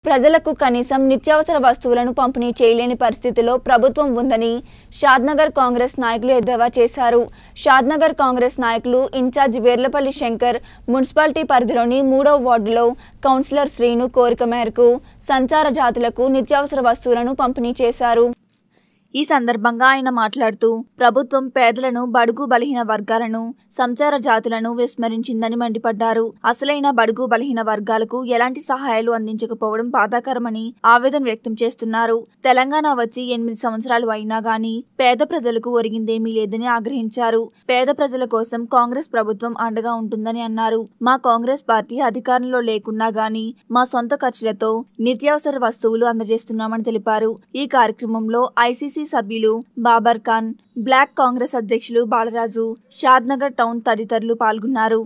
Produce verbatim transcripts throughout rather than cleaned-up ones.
ప్రజలకు కనీసం నిత్యావసర వస్తువులను పంపిణీ చేయలేని పరిస్థితిలో ప్రభుత్వం ఉందని షాద్నగర్ కాంగ్రెస్ నాయకులు ఎద్దేవా చేశారు. షాద్నగర్ కాంగ్రెస్ నాయకులు ఇన్ఛార్జ్ వేర్లపల్లి శంకర్ మున్సిపాలిటీ పరిధిలోని మూడవ వార్డులో కౌన్సిలర్ శ్రీను కోరిక మేరకు సంచార జాతులకు నిత్యావసర వస్తువులను పంపిణీ చేశారు. ఈ సందర్భంగా ఆయన మాట్లాడుతూ ప్రభుత్వం పేదలను, బడుగు బలహీన వర్గాలను, సంచార జాతులను విస్మరించిందని మండిపడ్డారు. అసలైన బడుగు బలహీన వర్గాలకు ఎలాంటి సహాయాలు అందించకపోవడం బాధాకరమని ఆవేదన వ్యక్తం చేస్తున్నారు. తెలంగాణ వచ్చి ఎనిమిది సంవత్సరాలు అయినా గానీ పేద ప్రజలకు ఒరిగిందేమీ లేదని ఆగ్రహించారు. పేద ప్రజల కోసం కాంగ్రెస్ ప్రభుత్వం అండగా ఉంటుందని అన్నారు. మా కాంగ్రెస్ పార్టీ అధికారంలో లేకున్నా గానీ మా సొంత ఖర్చులతో నిత్యావసర వస్తువులు అందజేస్తున్నామని తెలిపారు. ఈ కార్యక్రమంలో ఐసీసీ సభ్యులు బాబర్ ఖాన్, బ్లాక్ కాంగ్రెస్ అధ్యక్షులు బాలరాజు, షాద్నగర్ టౌన్ తదితరులు పాల్గొన్నారు.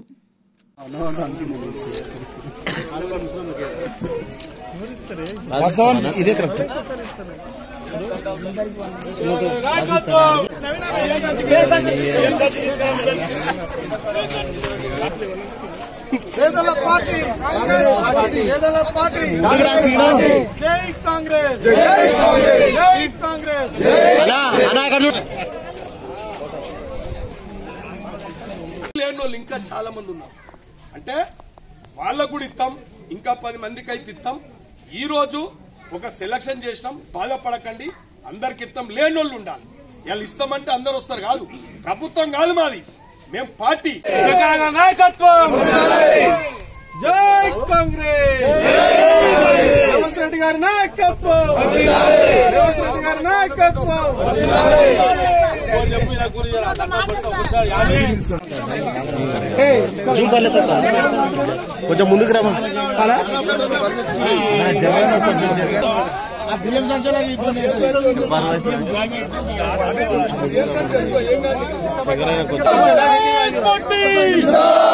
పేదల పార్టీ పేదల పార్టీ జై కాంగ్రెస్ జై కాంగ్రెస్ జై కాంగ్రెస్. లేని వాళ్ళు ఇంకా చాలా మంది ఉన్నారు. అంటే వాళ్ళకు కూడా ఇస్తాం, ఇంకా పది మందికి అయితే ఇస్తాం. ఈ రోజు ఒక సెలక్షన్ చేసినాం, బాధపడకండి, అందరికి ఇస్తాం. లేని వాళ్ళు ఉండాలి. వాళ్ళు ఇస్తామంటే అందరు వస్తారు కాదు, ప్రభుత్వం కాదు మాది, మేము పార్టీ. నాయకత్వం జై కాంగ్రెస్, రేవంత్ రెడ్డి గారి నాయకత్వం, రేవంత్ రెడ్డి గారి నాయకత్వం. కొంచెం ముందుకు రా. ఇబ్బంది